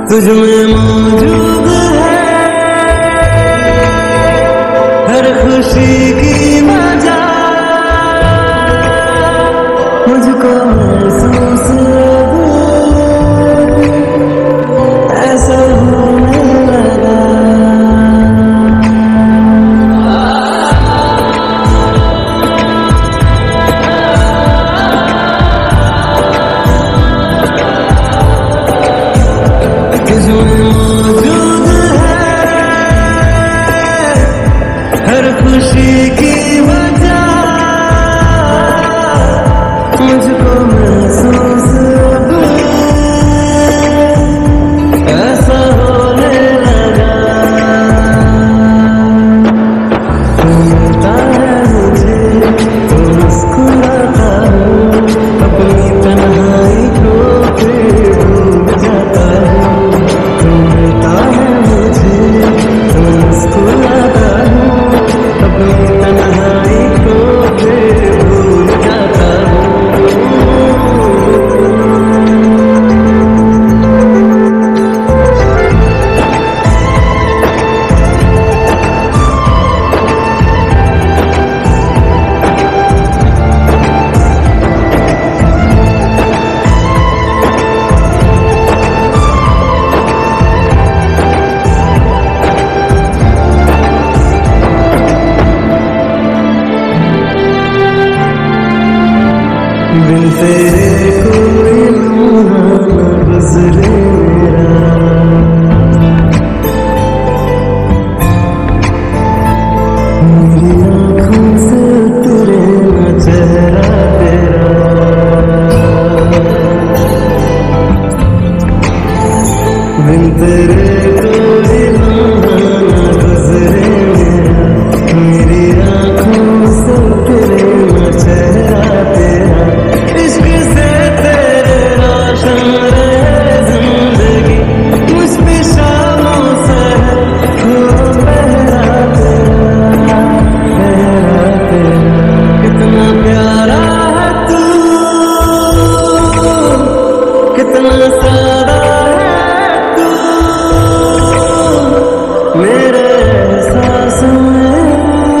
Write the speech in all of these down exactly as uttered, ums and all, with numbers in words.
तुझ में मौजूद है हर खुशी की वजह, मुझको महसूस ऐसा होने लगा। तुझ में मौजूद है हर खुशी की वजह, मुझको महसूस ऐसा होने लगा। तू मिलता है मुझे तो मुस्कुराता हूँ, अपनी तन्हाई को फिर भूल जाता हूँ। तू मिलता है मुझे तो मुस्कुराता हूँ, अपनी तन्हाई को फिर भूल जाता हूँ। बिन तेरे कोई लम्हा न गुजरे मेरा, मेरी आँखों से उतरे न चेहरा तेरा। बिन तेरे कोई लम्हा न गुजरे मेरा, मेरी आँखों से उतरे न चेहरा तेरा। कितना सारा है तू मेरे एहसास में,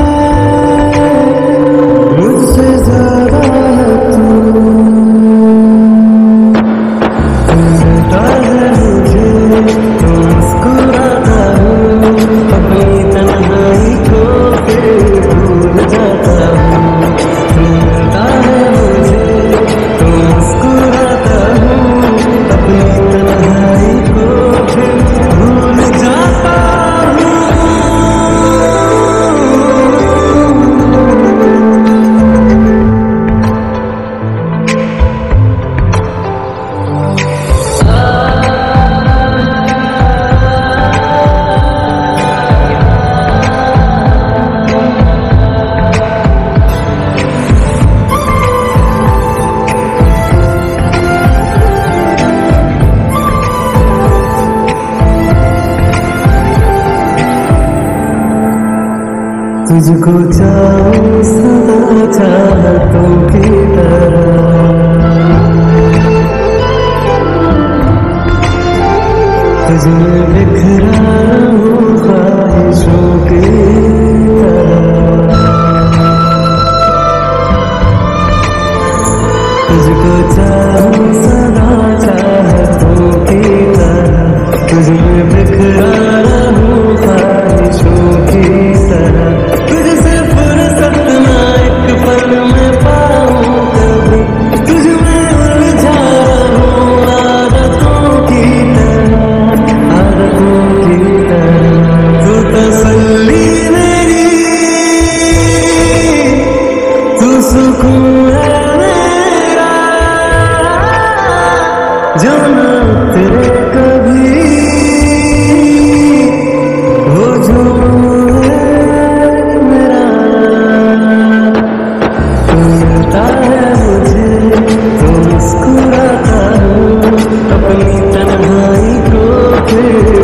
मुझसे ज्यादा है तू। तू मिलता है मुझे तो मुस्कुराता हूँ, अपनी तन्हाई को फिर भूल जाता हूँ। तू मिलता है मुझे तो मुस्कुराता हूँ, अपनी तन्हाई को फिर भूल जाता हूँ। तुझको चाहूं सदा चाहतों की तरह, तुझ में बिखरा हूँ ख्वाहिशों की तरह। तुझको चाहूं सदा चाहतों की तरह, तुझ में बिखरा हूँ ख्वाहिशों की तरह। तुझसे फुर्सत ना एक पल में पाऊं कभी, तुझ में उलझा रहूं आदतों की तरह, आदतों की तरह। तू तसल्ली मेरी, तू सुकून है मेरा, जो ना तेरे कभी वो जो मेरा। तू मिलता है मुझे तो मुस्कुराता हूँ, अपनी तन्हाई को फिर